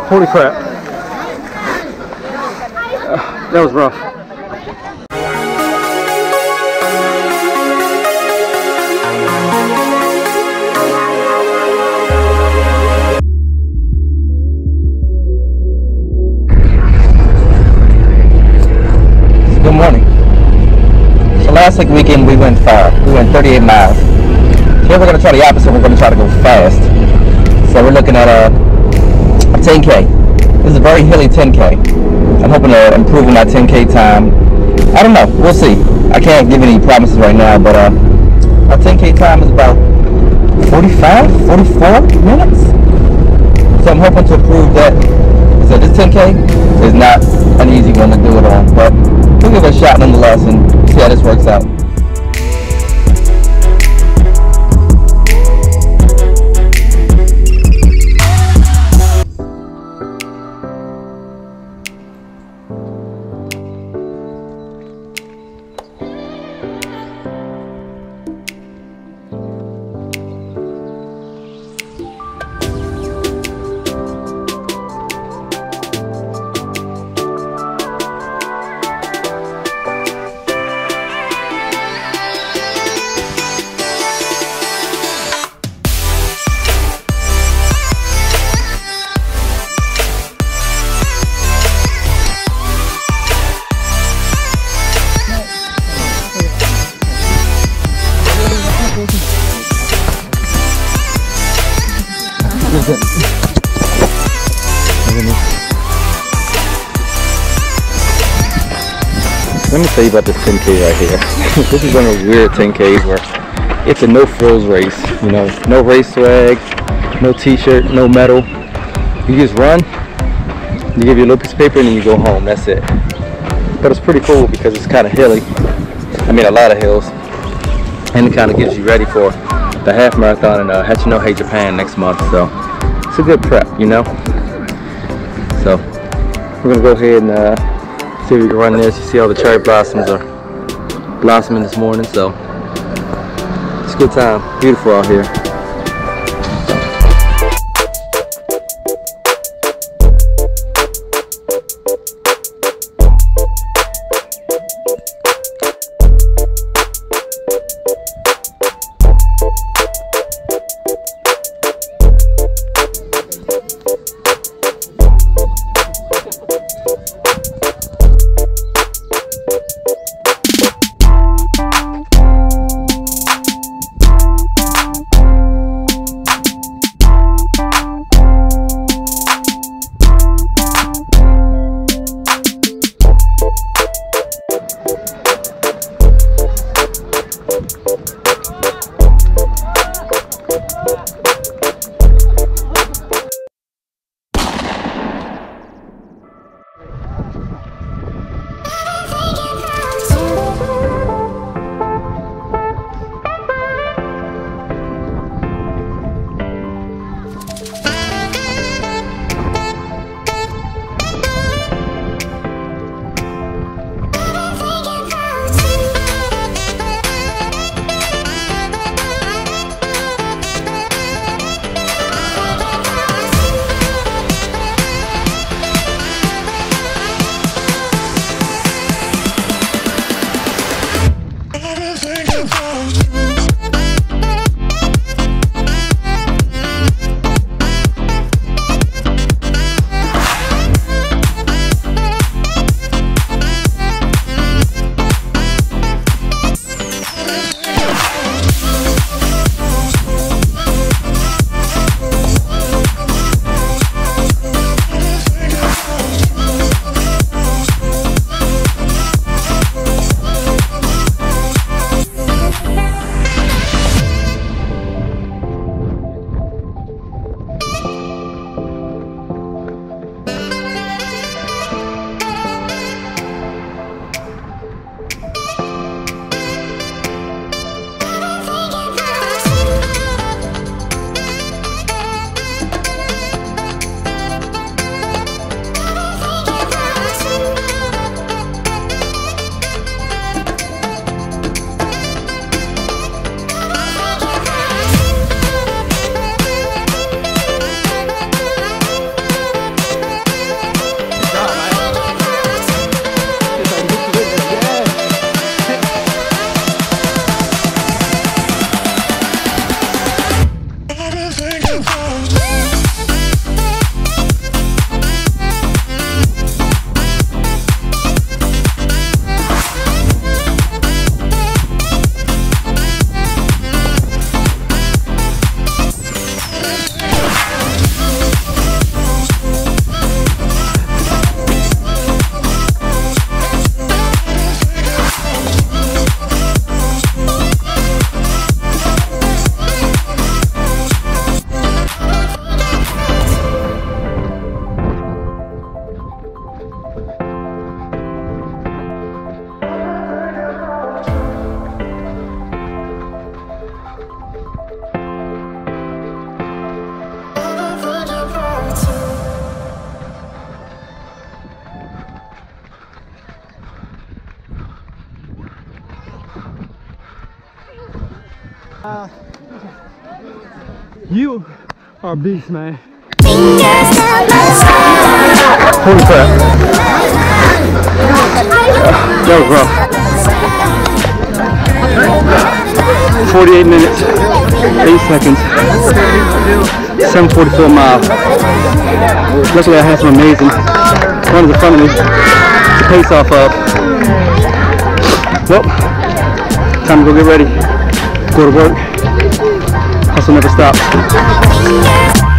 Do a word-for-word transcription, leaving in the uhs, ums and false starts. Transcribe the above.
Holy crap. Uh, that was rough. Good morning. So last like weekend we went far. We went thirty-eight miles. Here we're going to try the opposite. We're going to try to go fast. So we're looking at a, a ten K. This is a very hilly ten K. I'm hoping to improve on that ten K time. I don't know. We'll see. I can't give any promises right now, but uh, our ten K time is about forty-five, forty-four minutes. So I'm hoping to improve that. So this ten K is not an easy one to do it on, but we'll give it a shot nonetheless and see how this works out. Let me tell you about this ten K right here. This is one of those weird ten Ks where it's a no frills race. You know, no race swag, no t-shirt, no medal. You just run, you give you a little piece of paper and then you go home. That's it. But it's pretty cool because it's kind of hilly. I mean, a lot of hills. And it kind of gets you ready for the half marathon in uh, Hachinohe, Japan next month. So it's a good prep, you know. So we're gonna go ahead and uh, see if we can run this. You see all the cherry blossoms are blossoming this morning, so it's a good time. Beautiful out here. Uh, you are a beast, man. Holy crap. That was rough. forty-eight minutes, eight seconds, seven forty-four miles. Luckily I had some amazing runners in front of me to pace off of. Well, time to go get ready, go to work. Hustle never stops.